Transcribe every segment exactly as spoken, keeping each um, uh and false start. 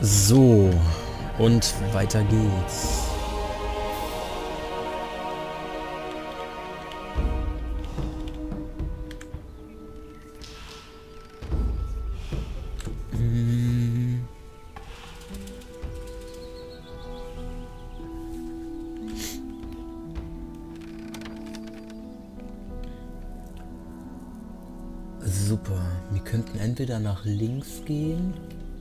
So, und weiter geht's. Hm. Super, wir könnten entweder nach links gehen.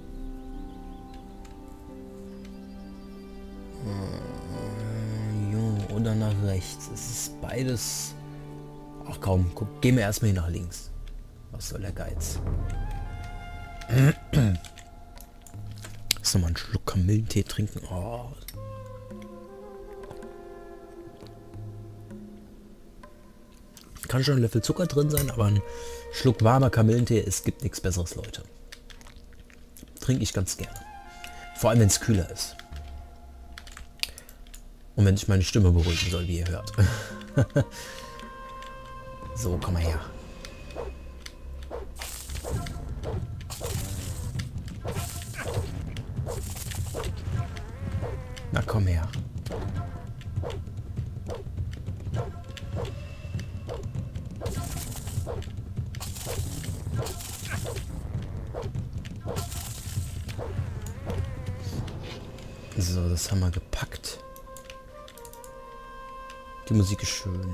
Oder nach rechts. Es ist beides... Ach komm, guck, gehen wir erstmal hier nach links. Was soll der Geiz? Lass noch mal einen Schluck Kamillentee trinken. Oh. Kann schon ein Löffel Zucker drin sein, aber ein Schluck warmer Kamillentee, es gibt nichts Besseres, Leute. Trinke ich ganz gerne. Vor allem, wenn es kühler ist. Und wenn ich meine Stimme beruhigen soll, wie ihr hört. So, komm mal her. Na, komm her. So, das haben wir gepackt. Die Musik ist schön.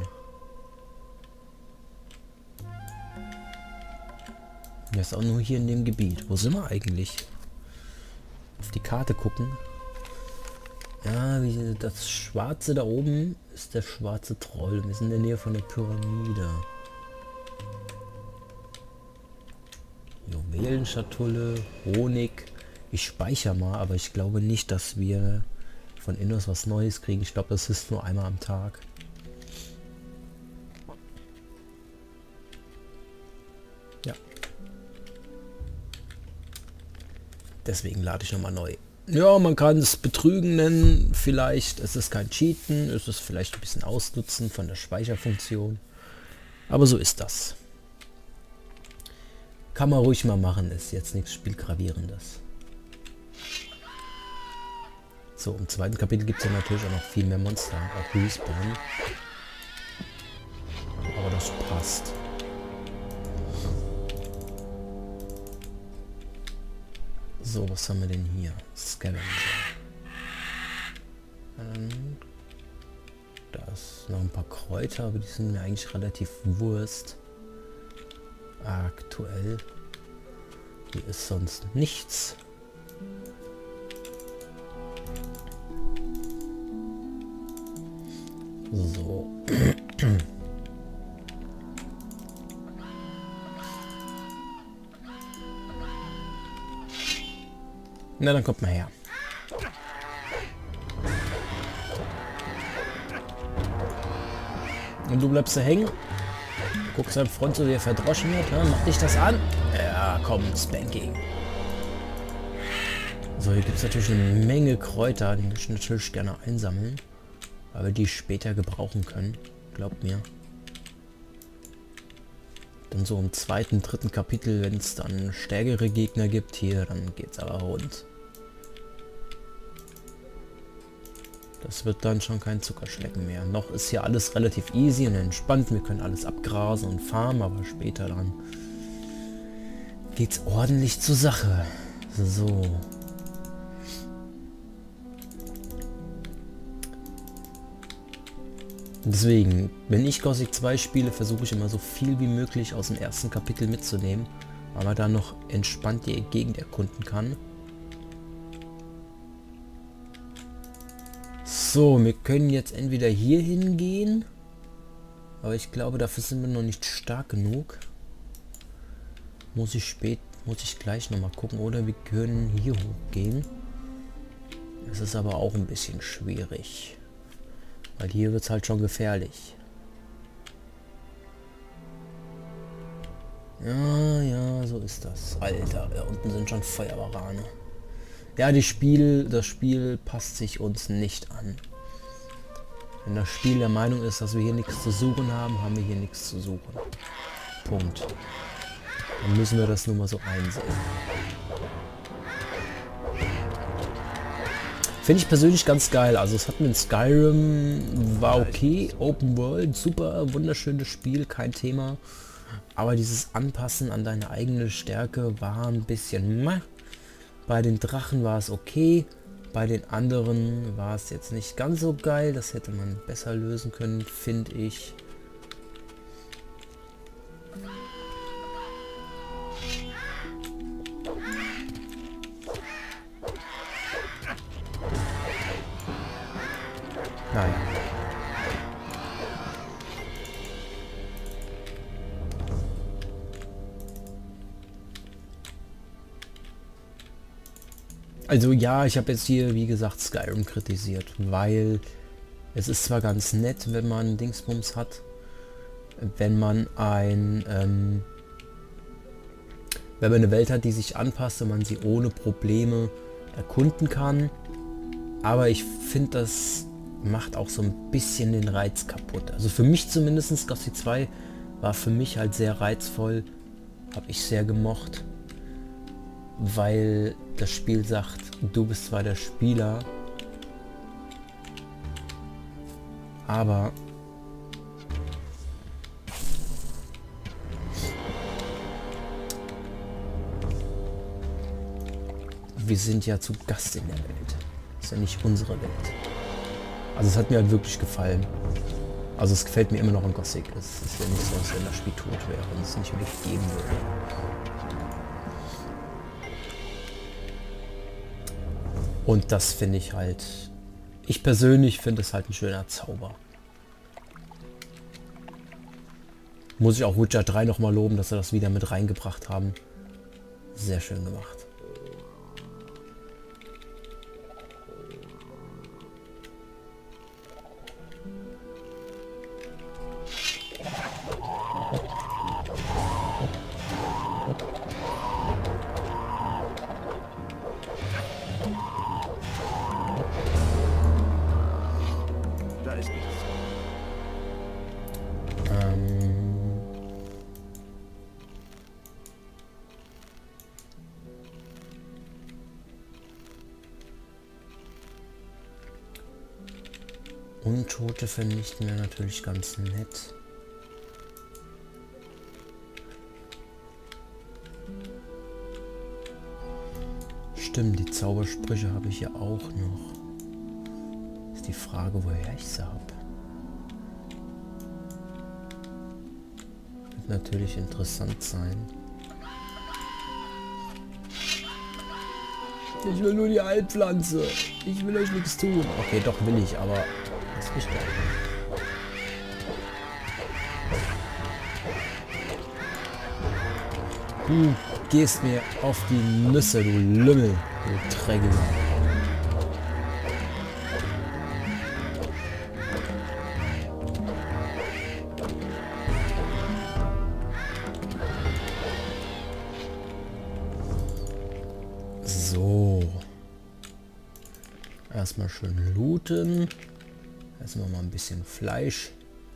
Der ist auch nur hier in dem Gebiet. Wo sind wir eigentlich? Auf die Karte gucken. Ja, wie, das Schwarze da oben ist der schwarze Troll. Wir sind in der Nähe von der Pyramide. Juwelenschatulle, Honig. Ich speichere mal, aber ich glaube nicht, dass wir von Innos was Neues kriegen. Ich glaube, das ist nur einmal am Tag. Ja. Deswegen lade ich nochmal neu. Ja, man kann es Betrügen nennen, vielleicht. Es ist kein Cheaten, es ist vielleicht ein bisschen Ausnutzen von der Speicherfunktion. Aber so ist das. Kann man ruhig mal machen, ist jetzt nichts Spielgravierendes. So, im zweiten Kapitel gibt es ja natürlich auch noch viel mehr Monster, auch Respawn. Aber das passt. So, was haben wir denn hier? Scavenger. Ähm, da ist noch ein paar Kräuter, aber die sind mir eigentlich relativ Wurst. Aktuell. Hier ist sonst nichts. So. Na, dann kommt mal her. Und du bleibst da hängen. Guckst deinem Freund so, wie er verdroschen wird. Ja, mach dich das an. Ja, komm, Spanking. So, hier gibt es natürlich eine Menge Kräuter, die möchte ich natürlich gerne einsammeln. Weil wir die später gebrauchen können. Glaubt mir. Dann so im zweiten, dritten Kapitel, wenn es dann stärkere Gegner gibt hier, dann geht's aber rund. Das wird dann schon kein Zuckerschlecken mehr. Noch ist hier alles relativ easy und entspannt. Wir können alles abgrasen und farmen, aber später dann geht's ordentlich zur Sache. So. Deswegen, wenn ich Gothic zwei spiele, versuche ich immer so viel wie möglich aus dem ersten Kapitel mitzunehmen, weil man dann noch entspannt die Gegend erkunden kann. So, wir können jetzt entweder hier hingehen, aber ich glaube, dafür sind wir noch nicht stark genug. Muss ich spät, muss ich gleich noch mal gucken, oder wir können hier hochgehen. Es ist aber auch ein bisschen schwierig. Weil hier wird es halt schon gefährlich. Ja, ja, so ist das. Alter, da unten sind schon Feuerwarane. Ja, die Spiel, das Spiel passt sich uns nicht an. Wenn das Spiel der Meinung ist, dass wir hier nichts zu suchen haben, haben wir hier nichts zu suchen. Punkt. Dann müssen wir das nur mal so einsehen. Finde ich persönlich ganz geil. Also es hat mit Skyrim, war okay, Open World, super, wunderschönes Spiel, kein Thema. Aber dieses Anpassen an deine eigene Stärke war ein bisschen meh. Bei den Drachen war es okay, bei den anderen war es jetzt nicht ganz so geil. Das hätte man besser lösen können, finde ich. Naja. Also ja, ich habe jetzt hier, wie gesagt, Skyrim kritisiert, weil es ist zwar ganz nett, wenn man Dingsbums hat, wenn man ein, ähm, wenn man eine Welt hat, die sich anpasst und man sie ohne Probleme erkunden kann, aber ich finde, das macht auch so ein bisschen den Reiz kaputt. Also für mich zumindest, Gothic zwei war für mich halt sehr reizvoll, habe ich sehr gemocht, weil das Spiel sagt, du bist zwar der Spieler, aber wir sind ja zu Gast in der Welt. Das ist ja nicht unsere Welt. Also es hat mir halt wirklich gefallen. Also es gefällt mir immer noch in Gothic. Es ist ja nicht so, als wenn das Spiel tot wäre und es nicht wirklich geben würde. Und das finde ich halt... Ich persönlich finde es halt ein schöner Zauber. Muss ich auch Witcher drei nochmal loben, dass sie das wieder mit reingebracht haben. Sehr schön gemacht. Untote vernichten wir natürlich ganz nett. Stimmt, die Zaubersprüche habe ich ja auch noch. Ist die Frage, woher ich sie habe. Wird natürlich interessant sein. Ich will nur die Heilpflanze. Ich will euch nichts tun. Okay, doch will ich, aber das ist geil. Du gehst mir auf die Nüsse, du Lümmel, du Träger. So. Erstmal schön looten. Erstmal mal ein bisschen Fleisch.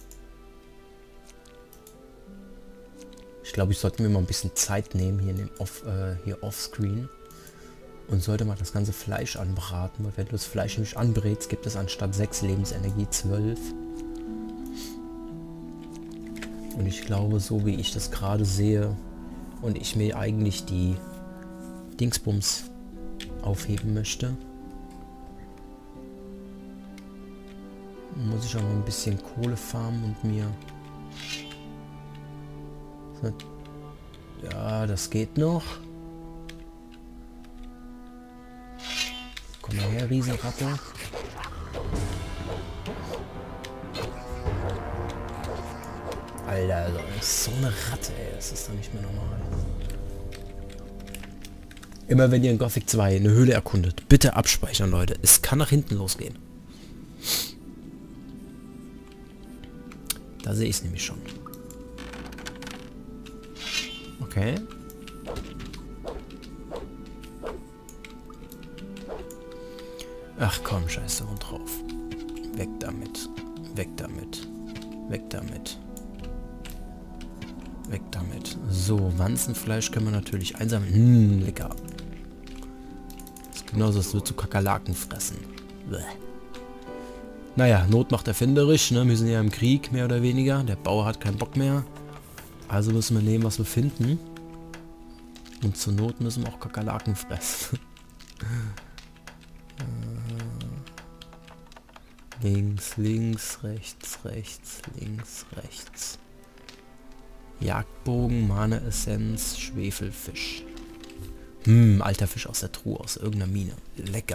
Ich glaube, ich sollte mir mal ein bisschen Zeit nehmen hier, in dem off, äh, hier offscreen und sollte mal das ganze Fleisch anbraten, weil wenn du das Fleisch nicht anbrätst, gibt es anstatt sechs Lebensenergie zwölf. Und ich glaube, so wie ich das gerade sehe und ich mir eigentlich die Dingsbums aufheben möchte, muss ich auch mal ein bisschen Kohle farmen und mir... Ja, das geht noch. Komm mal her, Riesenratte. Alter, also, so eine Ratte, ey. Das ist doch nicht mehr normal. Immer wenn ihr in Gothic zwei eine Höhle erkundet, bitte abspeichern, Leute. Es kann nach hinten losgehen. Da sehe ich es nämlich schon. Okay. Ach komm, scheiße und drauf. Weg damit. Weg damit. Weg damit. Weg damit. So, Wanzenfleisch können wir natürlich einsammeln. Hm, lecker. Das ist genauso, als würdest du Kakerlaken fressen. Bäh. Naja, Not macht erfinderisch, ne? Wir sind ja im Krieg, mehr oder weniger. Der Bauer hat keinen Bock mehr. Also müssen wir nehmen, was wir finden. Und zur Not müssen wir auch Kakerlaken fressen. äh, links, links, rechts, rechts, links, rechts. Jagdbogen, Mana-Essenz, Schwefelfisch. Hm, alter Fisch aus der Truhe, aus irgendeiner Mine. Lecker.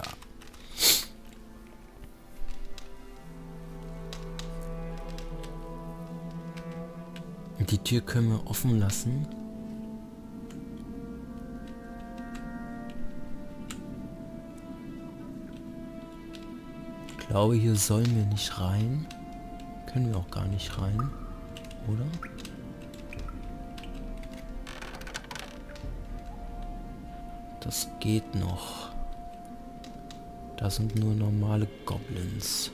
Die Tür können wir offen lassen. Ich glaube, hier sollen wir nicht rein. Können wir auch gar nicht rein, oder? Das geht noch. Da sind nur normale Goblins.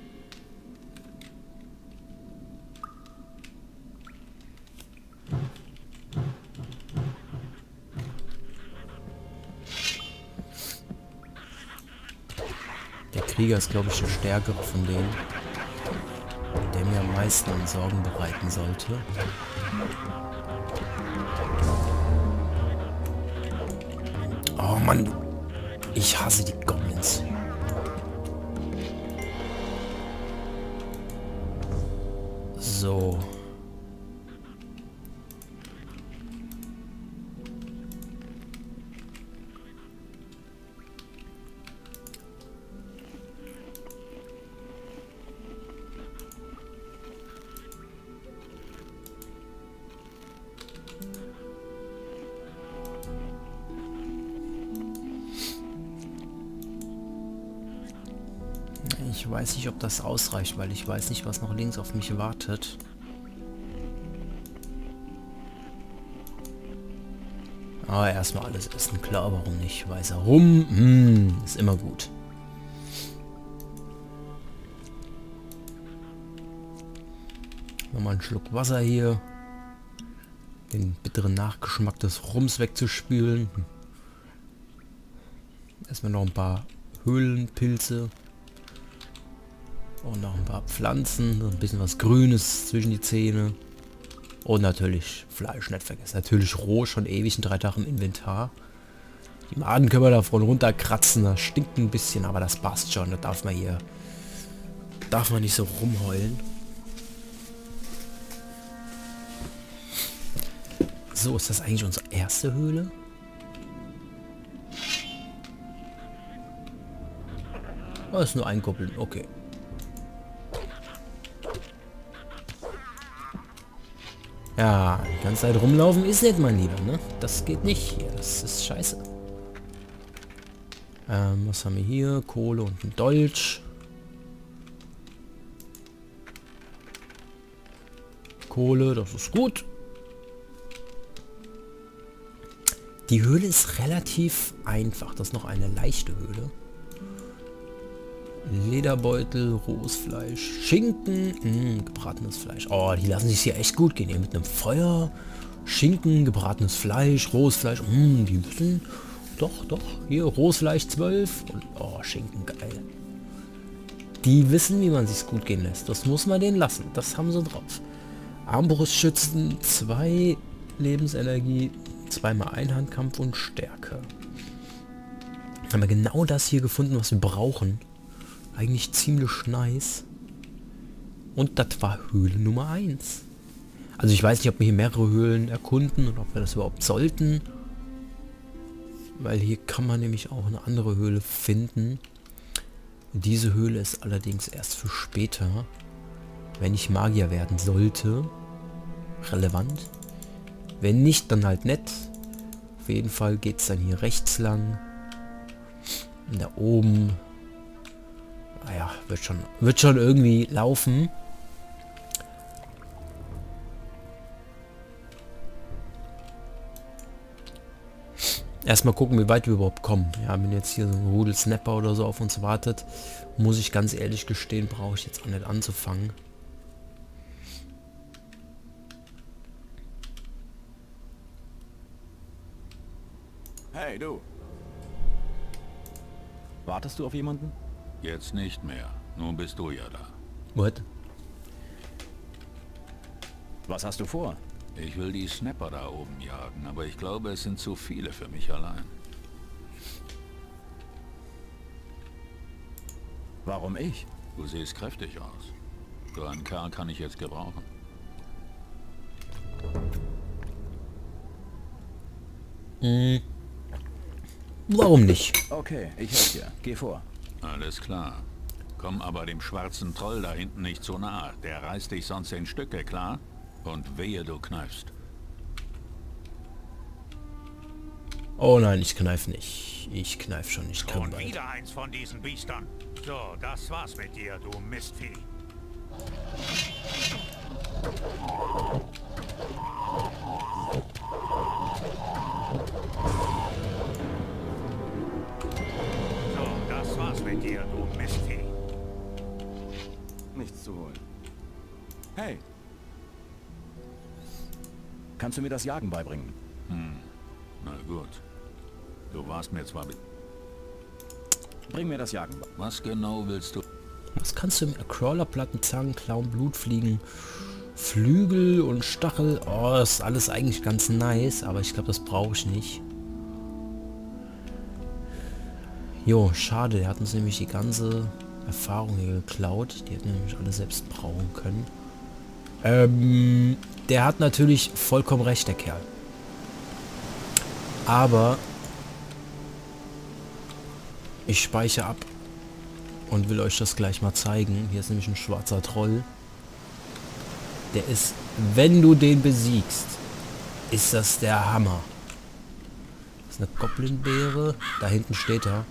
Der Krieger ist, glaube ich, der stärkere von denen, der mir am meisten Sorgen bereiten sollte. Oh Mann, ich hasse die Goblins. So. Ich weiß nicht, ob das ausreicht, weil ich weiß nicht, was noch links auf mich wartet. Aber erstmal alles essen. Klar, warum nicht? Weißer Rum, mm, ist immer gut. Nochmal einen Schluck Wasser hier. Den bitteren Nachgeschmack des Rums wegzuspülen. Erstmal noch ein paar Höhlenpilze. Und noch ein paar Pflanzen, ein bisschen was Grünes zwischen die Zähne. Und natürlich Fleisch, nicht vergessen. Natürlich roh, schon ewig in drei Tagen im Inventar. Die Maden können wir davon runterkratzen, das stinkt ein bisschen, aber das passt schon. Da darf man hier, darf man nicht so rumheulen. So, ist das eigentlich unsere erste Höhle? Oh, ist nur ein Goblin, okay. Ja, die ganze Zeit rumlaufen ist nicht, mein Lieber, ne? Das geht nicht hier, das ist scheiße. Ähm, was haben wir hier? Kohle und ein Dolch. Kohle, das ist gut. Die Höhle ist relativ einfach. Das ist noch eine leichte Höhle. Lederbeutel, rohes Fleisch, Schinken, mh, gebratenes Fleisch. Oh, die lassen sich hier echt gut gehen. Hier mit einem Feuer, Schinken, gebratenes Fleisch, rohes Fleisch. Mh, die wissen, doch, doch, hier rohes Fleisch zwölf und oh, Schinken, geil. Die wissen, wie man sich's gut gehen lässt. Das muss man denen lassen. Das haben sie drauf. Armbrustschützen, zwei Lebensenergie, zweimal Einhandkampf und Stärke. Haben wir genau das hier gefunden, was wir brauchen. Eigentlich ziemlich nice. Und das war Höhle Nummer eins. Also ich weiß nicht, ob wir hier mehrere Höhlen erkunden und ob wir das überhaupt sollten. Weil hier kann man nämlich auch eine andere Höhle finden. Diese Höhle ist allerdings erst für später, wenn ich Magier werden sollte, relevant. Wenn nicht, dann halt nett. Auf jeden Fall geht es dann hier rechts lang. Und da oben... Naja, wird schon, wird schon irgendwie laufen. Erstmal gucken, wie weit wir überhaupt kommen. Ja, wenn jetzt hier so ein Rudel Snapper oder so auf uns wartet, muss ich ganz ehrlich gestehen, brauche ich jetzt auch nicht anzufangen. Hey, du. Wartest du auf jemanden? Jetzt nicht mehr. Nun bist du ja da. What? Was hast du vor? Ich will die Snapper da oben jagen, aber ich glaube, es sind zu viele für mich allein. Warum ich? Du siehst kräftig aus. So einen Kerl kann ich jetzt gebrauchen. Hm. Warum nicht? Okay, ich helfe dir. Geh vor. Alles klar. Komm aber dem schwarzen Troll da hinten nicht zu nahe. Der reißt dich sonst in Stücke, klar? Und wehe, du kneifst. Oh nein, ich kneif nicht. Ich kneif schon nicht. Und wieder eins von diesen Biestern. So, das war's mit dir, du Mistvieh. So, das war's mit dir, du Mistvieh. Nichts zu holen. Hey. Kannst du mir das Jagen beibringen? Hm. Na gut. Du warst mir zwar... Bring mir das Jagen bei. Was genau willst du? Was kannst du mit Crawlerplatten, Zangen, Klauen, Blutfliegen, Flügel und Stachel? Oh, das ist alles eigentlich ganz nice, aber ich glaube, das brauche ich nicht. Jo, schade, der hat uns nämlich die ganze Erfahrung hier geklaut. Die hätten wir nämlich alle selbst brauchen können. Ähm, der hat natürlich vollkommen recht, der Kerl. Aber ich speichere ab und will euch das gleich mal zeigen. Hier ist nämlich ein schwarzer Troll. Der ist, wenn du den besiegst, ist das der Hammer. Das ist eine Goblin-Beere. Da hinten steht er.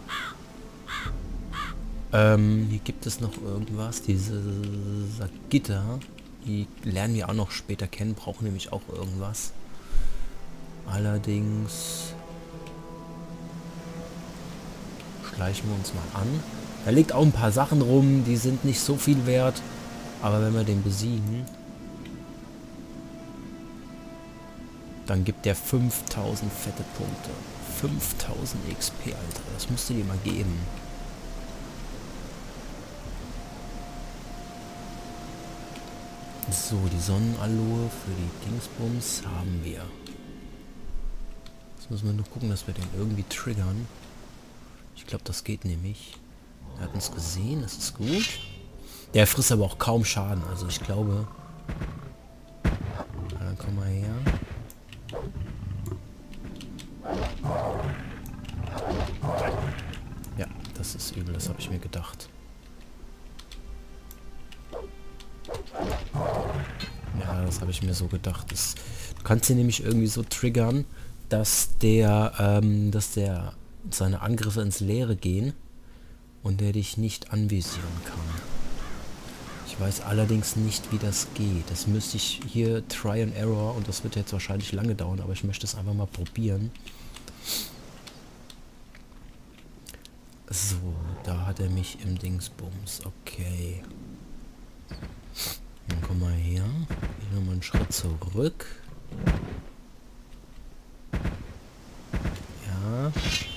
Ähm, hier gibt es noch irgendwas. Diese Gitter. Die lernen wir auch noch später kennen. Brauchen nämlich auch irgendwas. Allerdings schleichen wir uns mal an. Da liegt auch ein paar Sachen rum, die sind nicht so viel wert. Aber wenn wir den besiegen, dann gibt der fünftausend fette Punkte. fünftausend X P, Alter. Das musst du dir mal geben. So, die Sonnenaloe für die Dingsbums haben wir. Jetzt müssen wir nur gucken, dass wir den irgendwie triggern. Ich glaube, das geht nämlich. Er hat uns gesehen, das ist gut. Der frisst aber auch kaum Schaden, also ich glaube... Ja, dann komm mal her. Ja, das ist übel, das habe ich mir gedacht. Ja, das habe ich mir so gedacht. Das, du kannst ihn nämlich irgendwie so triggern, dass der, ähm, dass der seine Angriffe ins Leere gehen und der dich nicht anvisieren kann. Ich weiß allerdings nicht, wie das geht. Das müsste ich hier Try and Error und das wird jetzt wahrscheinlich lange dauern, aber ich möchte es einfach mal probieren. So, da hat er mich im Dingsbums. Okay. Dann komm mal her. Ich nochmal einen Schritt zurück. Ja.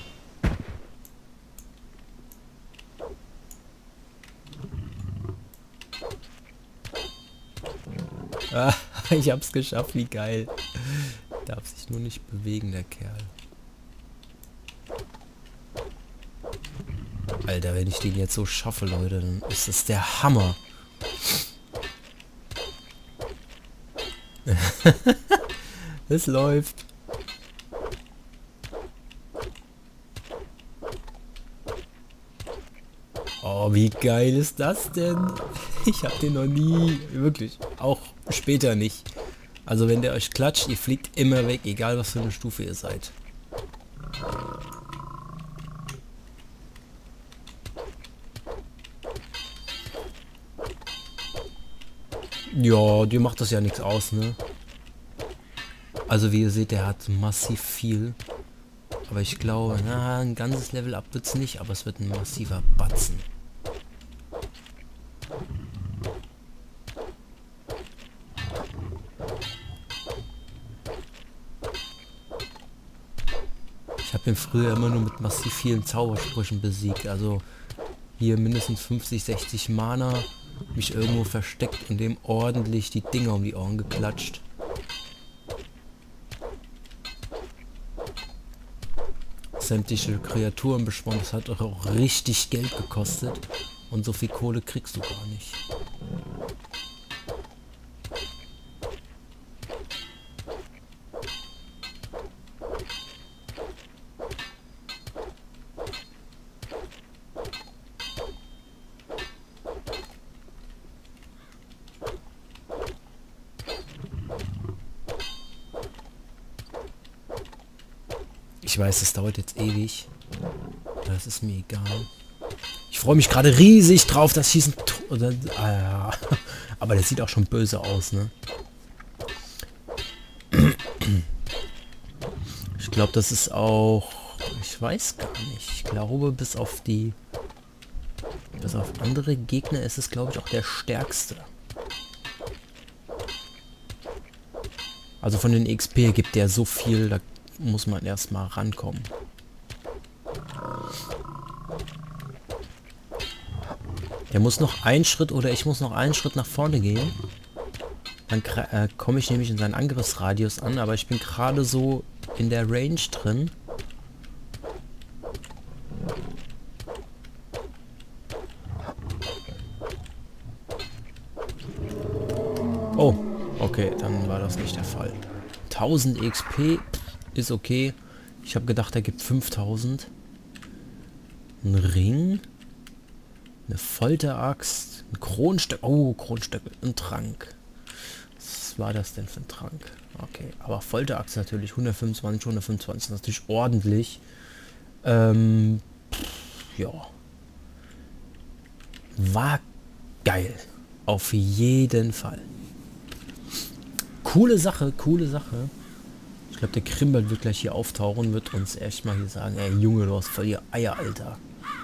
Ah, ich hab's geschafft, wie geil. Darf sich nur nicht bewegen, der Kerl. Alter, wenn ich den jetzt so schaffe, Leute, dann ist das der Hammer. Es läuft. Oh, wie geil ist das denn? Ich hab den noch nie, wirklich, auch später nicht. Also wenn der euch klatscht, ihr fliegt immer weg, egal was für eine Stufe ihr seid. Ja, dir macht das ja nichts aus, ne? Also wie ihr seht, der hat massiv viel. Aber ich glaube, na, ein ganzes Level up wird's nicht, aber es wird ein massiver Batzen. Ich habe ihn früher immer nur mit massiv vielen Zaubersprüchen besiegt. Also hier mindestens fünfzig, sechzig Mana, mich irgendwo versteckt und dem ordentlich die Dinger um die Ohren geklatscht. Sämtliche Kreaturen beschworen, das hat auch richtig Geld gekostet und so viel Kohle kriegst du gar nicht. Ich weiß, das dauert jetzt ewig. Das ist mir egal. Ich freue mich gerade riesig drauf, dass diesen... Oder, ah, ja. Aber das sieht auch schon böse aus, ne? Ich glaube, das ist auch... Ich weiß gar nicht. Ich glaube, bis auf die... Bis auf andere Gegner ist es, glaube ich, auch der stärkste. Also von den X P gibt der so viel, da muss man erstmal rankommen. Der muss noch einen Schritt oder ich muss noch einen Schritt nach vorne gehen. Dann äh, komme ich nämlich in seinen Angriffsradius an, aber ich bin gerade so in der Range drin. Oh, okay, dann war das nicht der Fall. tausend X P ist okay. Ich habe gedacht, er gibt fünftausend. Ein Ring. Eine Folteraxt. Ein Kronstöckel. Oh, Kronstöckel. Ein Trank. Was war das denn für ein Trank? Okay, aber Folteraxt natürlich. hundertfünfundzwanzig, hundertfünfundzwanzig. Das ist natürlich ordentlich. Ähm, pff, ja. War geil. Auf jeden Fall. Coole Sache, coole Sache. Ich glaube, der Krimbert wird gleich hier auftauchen, wird uns echt mal hier sagen, ey Junge, du hast voll die Eier, Alter.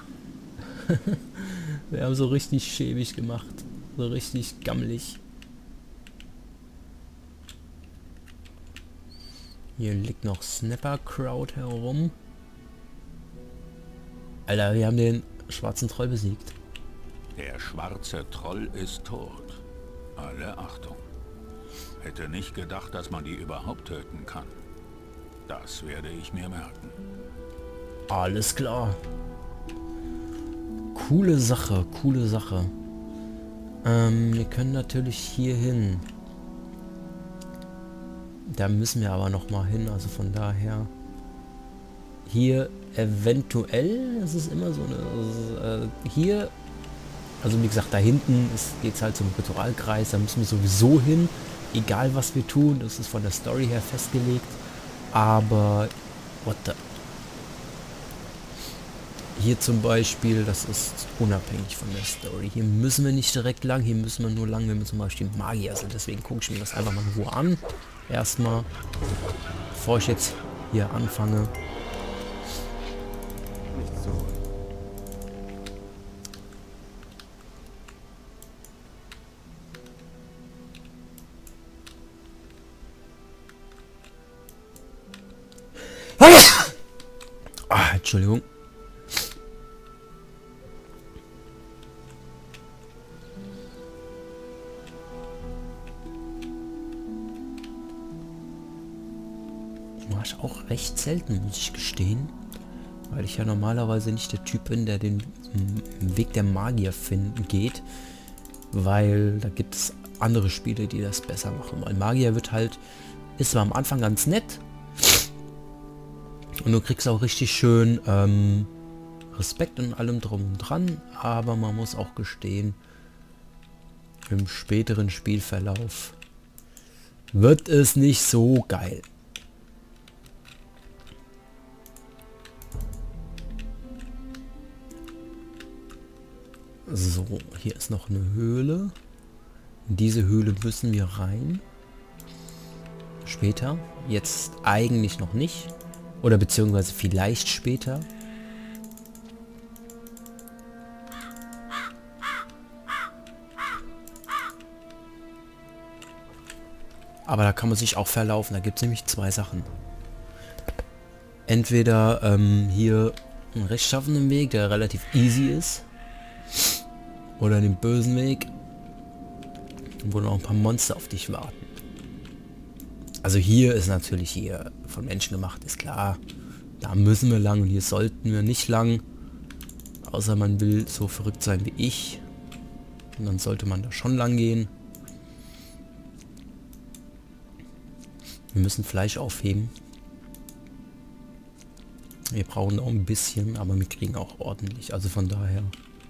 Wir haben so richtig schäbig gemacht. So richtig gammelig. Hier liegt noch Snapper Crowd herum. Alter, wir haben den schwarzen Troll besiegt. Der schwarze Troll ist tot. Alle Achtung. Hätte nicht gedacht, dass man die überhaupt töten kann. Das werde ich mir merken. Alles klar. Coole Sache, coole Sache. Ähm, wir können natürlich hier hin. Da müssen wir aber noch mal hin, also von daher. Hier eventuell, das ist immer so eine... Äh, hier, also wie gesagt, da hinten geht es halt zum Ritualkreis, da müssen wir sowieso hin. Egal was wir tun, das ist von der Story her festgelegt. Aber what the... Hier zum Beispiel, das ist unabhängig von der Story. Hier müssen wir nicht direkt lang, hier müssen wir nur lang, wenn wir zum Beispiel Magier sind. Deswegen gucke ich mir das einfach mal in Ruhe an. Erstmal, bevor ich jetzt hier anfange. Nicht so. Ah, Entschuldigung. Mache ich auch recht selten, muss ich gestehen. Weil ich ja normalerweise nicht der Typ bin, der den Weg der Magier finden geht. Weil da gibt es andere Spiele, die das besser machen. Weil Magier wird halt, ist zwar am Anfang ganz nett. Und du kriegst auch richtig schön ähm, Respekt und allem drum und dran. Aber man muss auch gestehen, im späteren Spielverlauf wird es nicht so geil. So, hier ist noch eine Höhle. In diese Höhle müssen wir rein. Später. Jetzt eigentlich noch nicht. Oder beziehungsweise vielleicht später. Aber da kann man sich auch verlaufen. Da gibt es nämlich zwei Sachen. Entweder ähm, hier einen rechtschaffenen Weg, der relativ easy ist. Oder den bösen Weg, wo noch ein paar Monster auf dich warten. Also hier ist natürlich hier von Menschen gemacht, ist klar. Da müssen wir lang und hier sollten wir nicht lang. Außer man will so verrückt sein wie ich. Und dann sollte man da schon lang gehen. Wir müssen Fleisch aufheben. Wir brauchen auch ein bisschen, aber wir kriegen auch ordentlich. Also von daher.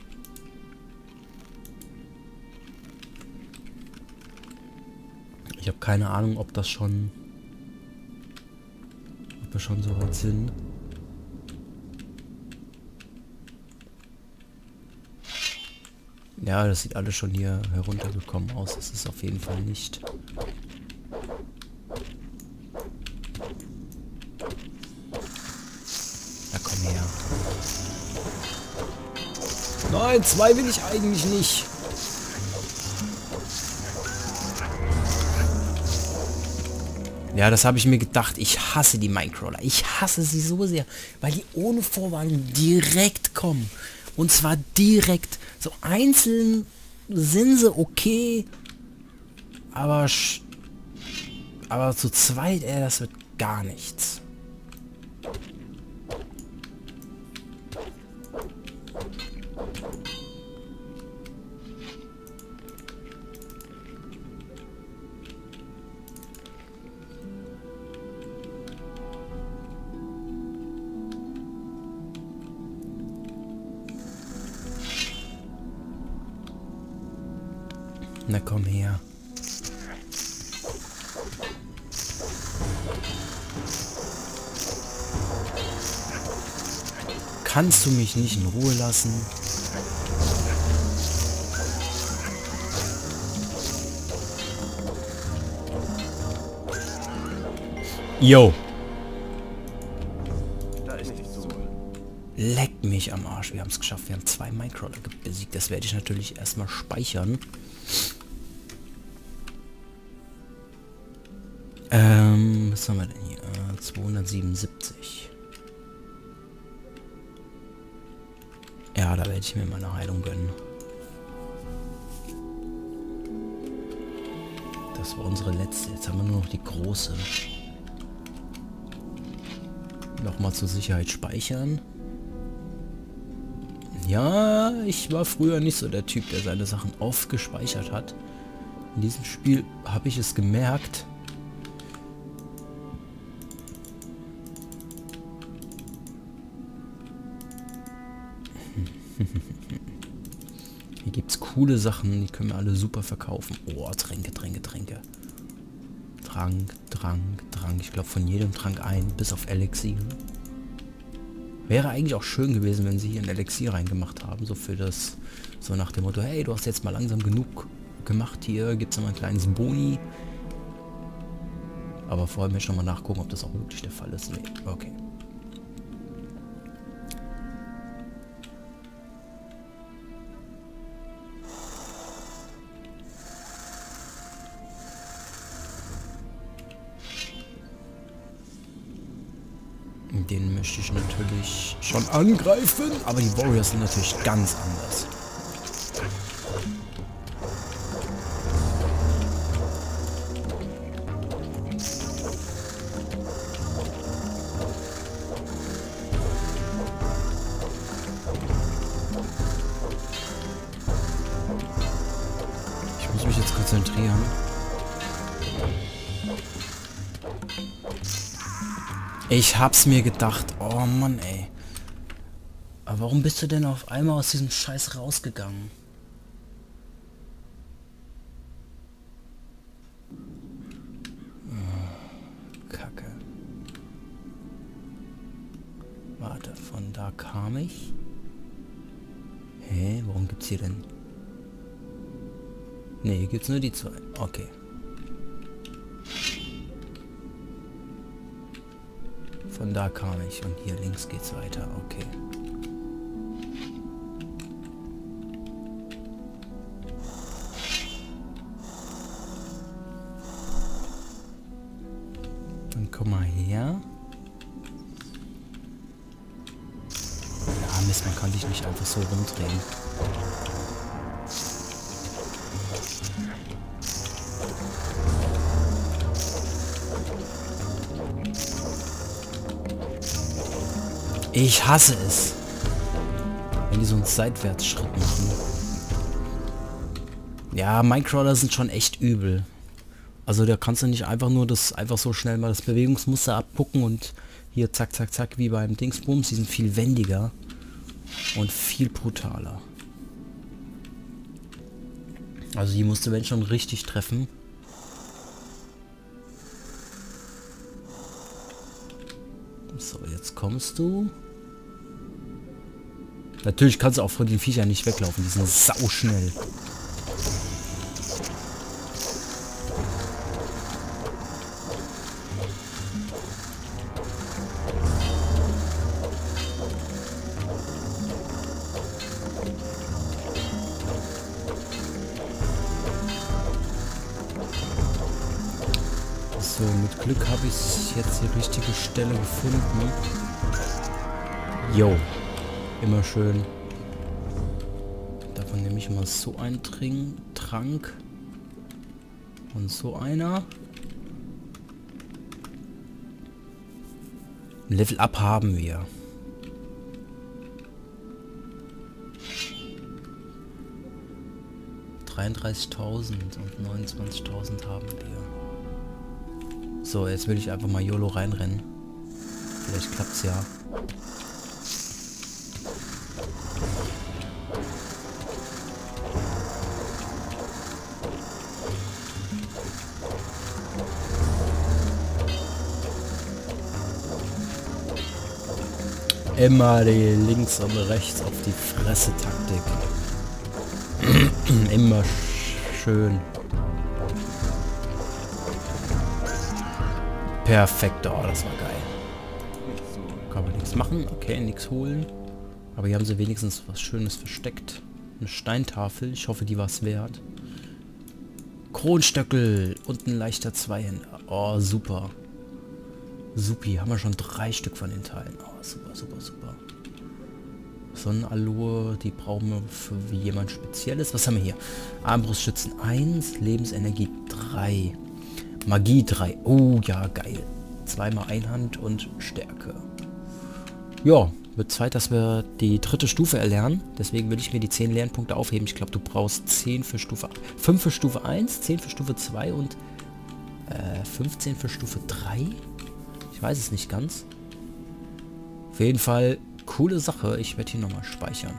Ich habe keine Ahnung, ob das schon... Ob wir schon so weit sind. Ja, das sieht alles schon hier heruntergekommen aus. Das ist auf jeden Fall nicht. Na komm her. Nein, zwei will ich eigentlich nicht. Ja, das habe ich mir gedacht. Ich hasse die Minecrawler. Ich hasse sie so sehr, weil die ohne Vorwarnung direkt kommen. Und zwar direkt. So einzeln sind sie okay. Aber, aber zu zweit, ey, das wird gar nichts. Na komm her. Kannst du mich nicht in Ruhe lassen? Yo. Da ist nichts zu holen. Leck mich am Arsch. Wir haben es geschafft. Wir haben zwei Minecrawler besiegt. Das werde ich natürlich erstmal speichern. Ähm, was haben wir denn hier? Äh, zweihundertsiebenundsiebzig. Ja, da werde ich mir mal eine Heilung gönnen. Das war unsere letzte. Jetzt haben wir nur noch die große. Nochmal zur Sicherheit speichern. Ja, ich war früher nicht so der Typ, der seine Sachen oft gespeichert hat. In diesem Spiel habe ich es gemerkt. Hier gibt es coole Sachen, die können wir alle super verkaufen. Oh, Tränke, Tränke, Tränke. Trank, Trank, Trank. Ich glaube von jedem Trank ein, bis auf Elixier. Wäre eigentlich auch schön gewesen, wenn sie hier ein Elixier reingemacht haben. So für das, so nach dem Motto, hey, du hast jetzt mal langsam genug gemacht hier. Gibt es noch mal ein kleines Boni. Aber vorher möchte ich noch mal nachgucken, ob das auch wirklich der Fall ist. Nee, okay. Den möchte ich natürlich schon angreifen, aber die Warriors sind natürlich ganz anders. Ich muss mich jetzt konzentrieren. Ich hab's mir gedacht. Oh Mann, ey. Aber warum bist du denn auf einmal aus diesem Scheiß rausgegangen? Oh, Kacke. Warte, von da kam ich. Hä, warum gibt's hier denn... Ne, hier gibt's nur die zwei. Okay. Von da kam ich und hier links geht's weiter. Okay. Dann komm mal her. Ja, Mist, man kann dich nicht einfach so rumdrehen. Ich hasse es. Wenn die so einen Seitwärtsschritt machen. Ja, Minecrawler sind schon echt übel. Also da kannst du nicht einfach nur das einfach so schnell mal das Bewegungsmuster abgucken und hier zack, zack, zack, wie beim Dingsbums. Die sind viel wendiger und viel brutaler. Also die musste wenn schon richtig treffen. So, jetzt kommst du. Natürlich kannst du auch von den Viechern nicht weglaufen. Die sind sauschnell. So, mit Glück habe ich jetzt die richtige Stelle gefunden. Jo, immer schön. Davon nehme ich mal so einen Trink, Trank. Und so einer. Level Up haben wir. dreiunddreißigtausend und neunundzwanzigtausend haben wir. So, jetzt will ich einfach mal YOLO reinrennen. Vielleicht klappt's ja. Immer die links und rechts auf die Fresse Taktik. Immer schön. Perfekt, oh, das war geil. Kann man nichts machen, okay, nichts holen. Aber hier haben sie wenigstens was Schönes versteckt. Eine Steintafel, ich hoffe, die war es wert. Kronstöckel und ein leichter Zweihänder. Oh, super. Supi, haben wir schon drei Stück von den Teilen. Oh, super, super, super. Sonnenallure, die brauchen wir für jemand Spezielles. Was haben wir hier? Armbrustschützen eins, Lebensenergie drei. Magie drei. Oh, ja, geil. Zweimal Einhand und Stärke. Ja, wird Zeit, dass wir die dritte Stufe erlernen. Deswegen will ich mir die zehn Lernpunkte aufheben. Ich glaube, du brauchst zehn für Stufe... fünf für Stufe eins, zehn für Stufe zwei und äh, fünfzehn für Stufe drei. Ich weiß es nicht ganz. Auf jeden Fall coole Sache. Ich werde hier nochmal speichern.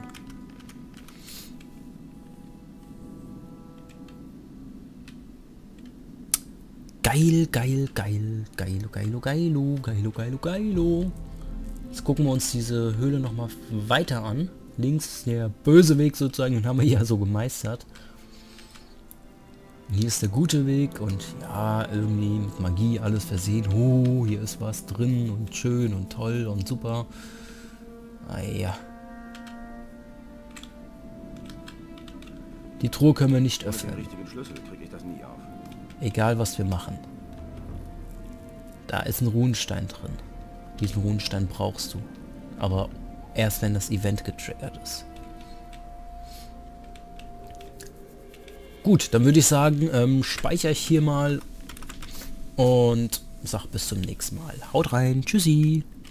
Geil, geil, geil, geilo, geilo, geilo, geilo, geilo, geilo. Jetzt gucken wir uns diese Höhle nochmal weiter an. Links der böse Weg sozusagen, den haben wir ja so gemeistert. Hier ist der gute Weg und ja, irgendwie mit Magie alles versehen. Oh, hier ist was drin und schön und toll und super. Ah ja. Die Truhe können wir nicht öffnen. Egal was wir machen. Da ist ein Runenstein drin. Diesen Runenstein brauchst du. Aber erst wenn das Event getriggert ist. Gut, dann würde ich sagen, ähm, speichere ich hier mal und sag bis zum nächsten Mal. Haut rein, tschüssi.